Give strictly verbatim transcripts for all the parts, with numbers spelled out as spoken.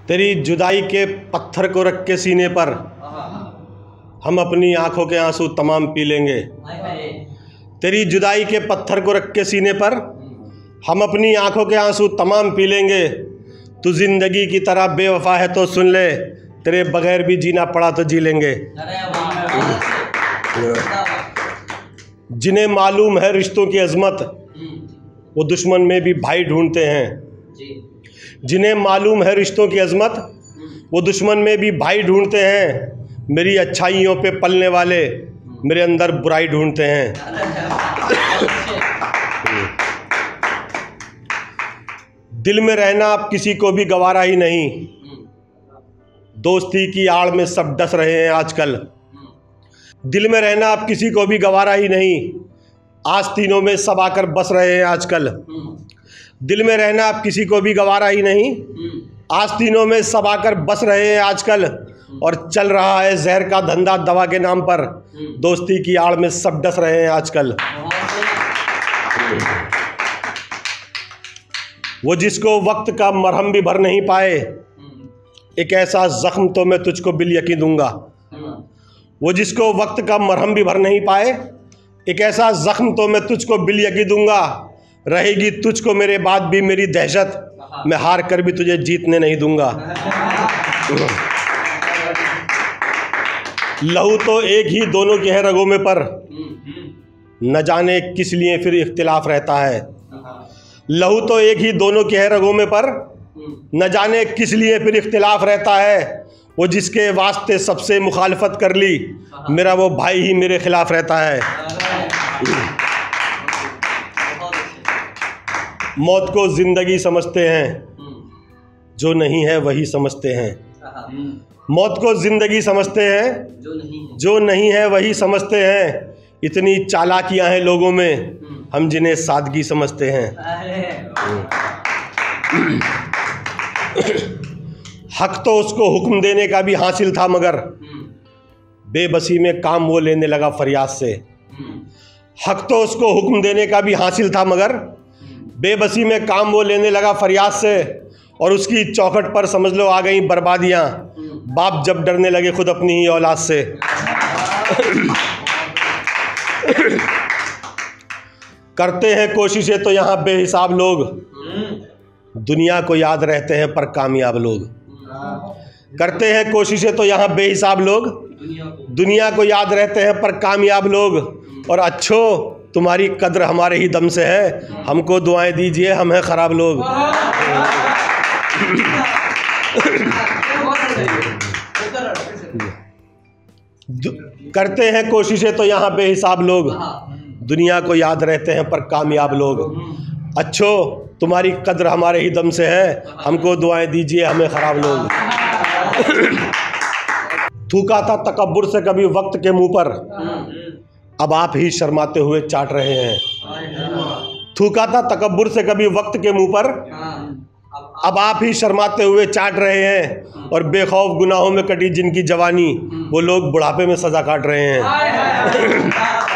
तेरी जुदाई के पत्थर को रख के सीने पर हम अपनी आंखों के आंसू तमाम पी लेंगे। तेरी जुदाई के पत्थर को रख के सीने पर हम अपनी आंखों के आंसू तमाम पी लेंगे। तू जिंदगी की तरह बेवफा है तो सुन ले, तेरे बगैर भी जीना पड़ा तो जी लेंगे। जिन्हें मालूम है रिश्तों की अजमत, वो दुश्मन में भी भाई ढूंढते हैं। जिन्हें मालूम है रिश्तों की अजमत, वो दुश्मन में भी भाई ढूंढते हैं। मेरी अच्छाइयों पे पलने वाले मेरे अंदर बुराई ढूंढते हैं। दिल में रहना अब किसी को भी गवारा ही नहीं, दोस्ती की आड़ में सब डस रहे हैं आजकल। दिल में रहना अब किसी को भी गवारा ही नहीं, आस्तीनों में सब आकर बस रहे हैं आजकल। दिल में रहना अब किसी को भी गवारा ही नहीं, आस्तीनों में सब आकर बस रहे हैं आजकल। और चल रहा है जहर का धंधा दवा के नाम पर, दोस्ती की आड़ में सब डस रहे हैं आजकल। वो जिसको वक्त का मरहम भी भर नहीं पाए, एक ऐसा जख्म तो मैं तुझको बिल यकीन दूंगा। वो जिसको वक्त का मरहम भी भर नहीं पाए, एक ऐसा जख्म तो मैं तुझको बिल यकीन दूंगा। रहेगी तुझको मेरे बाद भी मेरी दहशत, मैं हार कर भी तुझे जीतने नहीं दूंगा। लहू तो एक ही दोनों के है रगों में, पर न जाने किस लिए फिर इख्तिलाफ रहता है। लहू तो एक ही दोनों के है रगों में, पर न जाने किस लिए फिर इख्तिलाफ रहता है। वो जिसके वास्ते सबसे मुखालफत कर ली, मेरा वो भाई ही मेरे खिलाफ रहता है। मौत को जिंदगी समझते हैं, जो नहीं है वही समझते हैं। मौत को जिंदगी समझते हैं, जो नहीं है वही समझते हैं। इतनी चालाकियां हैं लोगों में, हम जिन्हें सादगी समझते हैं। हक तो उसको हुक्म देने का भी हासिल था, मगर बेबसी में काम वो लेने लगा फरियाद से। हक तो उसको हुक्म देने का भी हासिल था, मगर बेबसी में काम वो लेने लगा फरियाद से। और उसकी चौखट पर समझ लो आ गई बर्बादियां, बाप जब डरने लगे खुद अपनी ही औलाद से। करते हैं कोशिशें तो यहाँ बेहिसाब लोग, दुनिया को याद रहते हैं पर कामयाब लोग। करते हैं कोशिशें तो यहाँ बेहिसाब लोग, दुनिया को याद रहते हैं पर कामयाब लोग। और अच्छो तुम्हारी कद्र हमारे ही दम से है, हमको दुआएं दीजिए हम हैं ख़राब लोग। करते हैं कोशिशें तो यहाँ बेहिसाब लोग, दुनिया को याद रहते हैं पर कामयाब लोग। अच्छो तुम्हारी कद्र हमारे ही दम से है, हमको दुआएं दीजिए हमें ख़राब लोग। थूका था तकब्बुर से कभी वक्त के मुंह पर, अब आप ही शर्माते हुए चाट रहे हैं। थूका था तकब्बुर से कभी वक्त के मुंह पर, अब आप ही शर्माते हुए चाट रहे हैं। और बेखौफ गुनाहों में कटी जिनकी जवानी, वो लोग बुढ़ापे में सजा काट रहे हैं।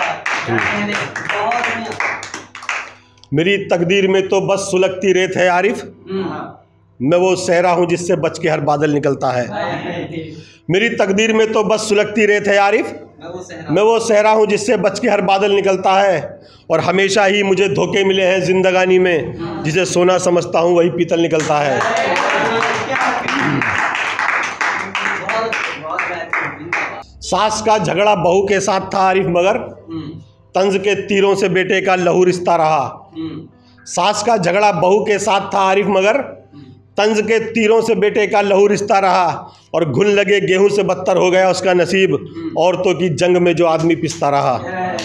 मेरी तकदीर में तो बस सुलगती रेत है आरिफ, मैं वो सहरा हूँ जिससे बच के हर बादल निकलता है। मेरी तकदीर में तो बस सुलगती रेत है आरिफ, मैं वो सहरा हूँ जिससे बच के हर बादल निकलता है। और हमेशा ही मुझे धोखे मिले हैं जिंदगानी में, जिसे सोना समझता हूँ वही पीतल निकलता है। सास का झगड़ा बहू के साथ था आरिफ, मगर तंज के तीरों से बेटे का लहू रिश्ता रहा। सास का झगड़ा बहू के साथ था आरिफ, मगर तंज के तीरों से बेटे का लहू रिश्ता रहा। और घुन लगे गेहूं से बदतर हो गया उसका नसीब, औरतों की जंग में जो आदमी पिसता रहा।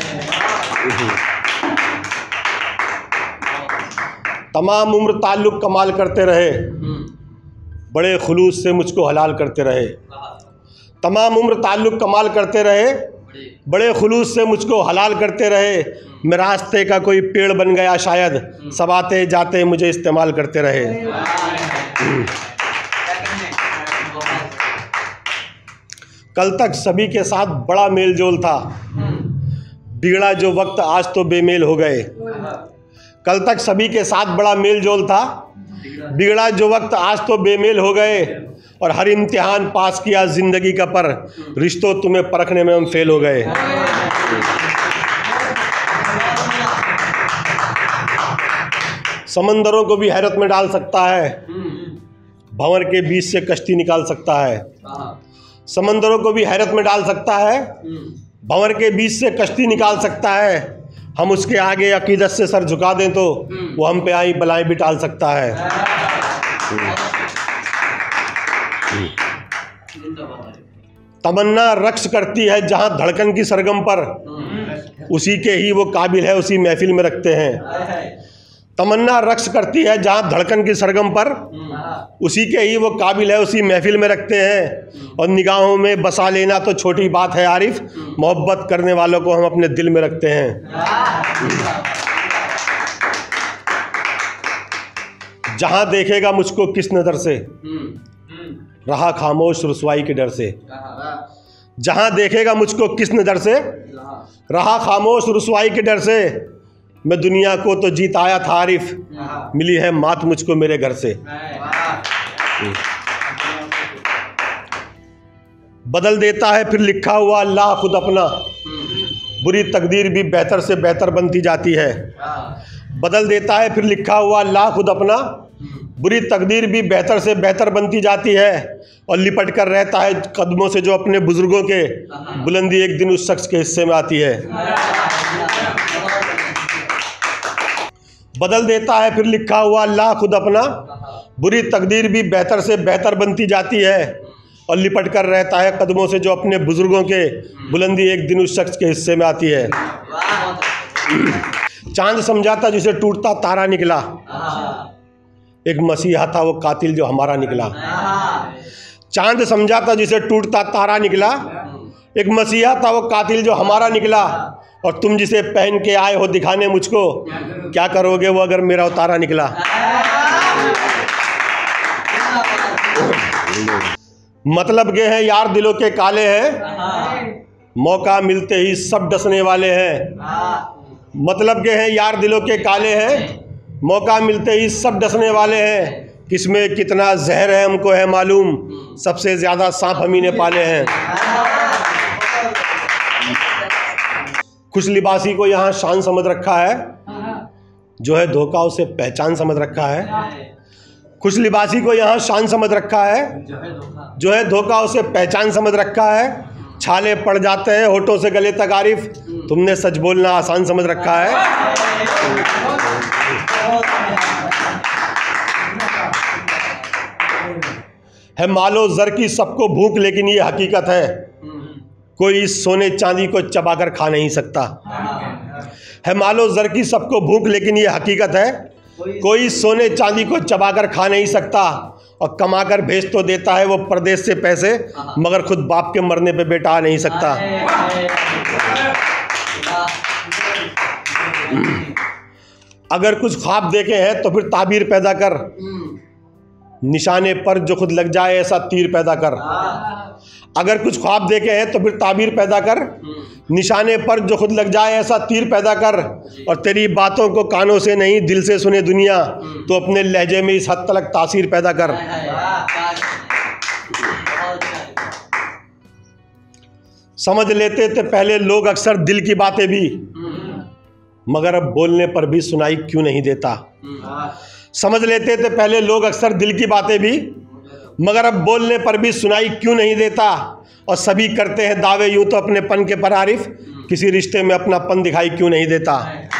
तमाम उम्र ताल्लुक कमाल करते रहे, बड़े खुलूस से मुझको हलाल करते रहे। तमाम उम्र ताल्लुक कमाल करते रहे, बड़े खुलूस से मुझको हलाल करते रहे। मैं रास्ते का कोई पेड़ बन गया शायद, सब आते जाते मुझे इस्तेमाल करते रहे। कल तक सभी के साथ बड़ा मेल जोल था, बिगड़ा जो वक्त आज तो बेमेल हो गए। कल तक सभी के साथ बड़ा मेल जोल था, बिगड़ा जो वक्त आज तो बेमेल हो गए। और हर इम्तिहान पास किया जिंदगी का, पर रिश्तों तुम्हें परखने में हम फेल हो गए। समंदरों को भी हैरत में डाल सकता है, भंवर के बीच से कश्ती निकाल सकता है। समंदरों को भी हैरत में डाल सकता है, भंवर के बीच से कश्ती निकाल सकता है। हम उसके आगे अकीदत से सर झुका दें तो वो हम पे आई बलाएं भी टाल सकता है। तमन्ना रक्स करती है जहां धड़कन की सरगम पर, उसी के ही वो काबिल है उसी महफिल में रखते हैं। तमन्ना रक्स करती है जहां धड़कन की सरगम पर, उसी के ही वो काबिल है उसी महफिल में रखते हैं। और निगाहों में बसा लेना तो छोटी बात है आरिफ, मोहब्बत करने वालों को हम अपने दिल में रखते हैं। जहां देखेगा मुझको किस नज़र से, रहा खामोश रुसवाई के डर से। जहां देखेगा मुझको किस नज़र से, रहा खामोश रुसवाई के डर से। मैं दुनिया को तो जीत आया था आरिफ, मिली है मात मुझको मेरे घर से। बदल देता है फिर लिखा हुआ अल्लाह खुद अपना, बुरी तकदीर भी बेहतर से बेहतर बनती जाती है। बदल देता है फिर लिखा हुआ अल्लाह खुद अपना, बुरी तकदीर भी बेहतर से बेहतर बनती जाती है। और लिपट कर रहता है कदमों से जो अपने बुजुर्गों के, बुलंदी एक दिन उस शख्स के हिस्से में आती है। बदल देता है फिर लिखा हुआ अल्लाह खुद अपना, बुरी तकदीर भी बेहतर से बेहतर बनती जाती है। और लिपट कर रहता है कदमों से जो अपने बुजुर्गों के, बुलंदी एक दिन उस शख्स के हिस्से में आती है। चांद समझा था जिसे टूटता तारा निकला, एक मसीहा था वो कातिल जो हमारा निकला। चांद समझा था जिसे टूटता तारा निकला, एक मसीहा था वो कातिल जो हमारा निकला। और तुम जिसे पहन के आए हो दिखाने मुझको, क्या करोगे वो अगर मेरा उतारा निकला। मतलब के हैं यार दिलों के काले हैं, मौका मिलते ही सब डसने वाले हैं। मतलब के हैं यार दिलों के काले हैं, मौका मिलते ही सब डसने वाले हैं। किसमें कितना जहर है हमको है मालूम, सबसे ज़्यादा सांप हम ही ने पाले हैं। खुश लिबासी को यहाँ शान समझ रखा है, जो है धोखा उसे पहचान समझ रखा है। खुश लिबासी को यहाँ शान समझ रखा है, जो है धोखा उसे पहचान समझ रखा है। छाले पड़ जाते हैं होठों से गले तक आरिफ, तुमने सच बोलना आसान समझ रखा है। है मालो जर की सबको भूख, लेकिन ये हकीकत है कोई इस सोने चांदी को चबाकर खा नहीं सकता। है मालो जर की सबको भूख, लेकिन ये हकीकत है कोई सोने चांदी को चबाकर खा नहीं सकता। और कमाकर भेज तो देता है वो परदेश से पैसे, मगर खुद बाप के मरने पे बेटा आ नहीं सकता। अगर कुछ ख्वाब देखे हैं तो फिर ताबीर पैदा कर, निशाने पर जो खुद लग जाए ऐसा तीर पैदा कर। अगर कुछ ख्वाब देखे हैं तो फिर ताबीर पैदा कर, निशाने पर जो खुद लग जाए ऐसा तीर पैदा कर। और तेरी बातों को कानों से नहीं दिल से सुने दुनिया, तो अपने लहजे में इस हद तक तासीर पैदा कर। समझ लेते थे पहले लोग अक्सर दिल की बातें भी, मगर अब बोलने पर भी सुनाई क्यों नहीं देता। समझ लेते थे पहले लोग अक्सर दिल की बातें भी, मगर अब बोलने पर भी सुनाई क्यों नहीं देता। और सभी करते हैं दावे यूं तो अपने पन के पर आरिफ, किसी रिश्ते में अपना पन दिखाई क्यों नहीं देता।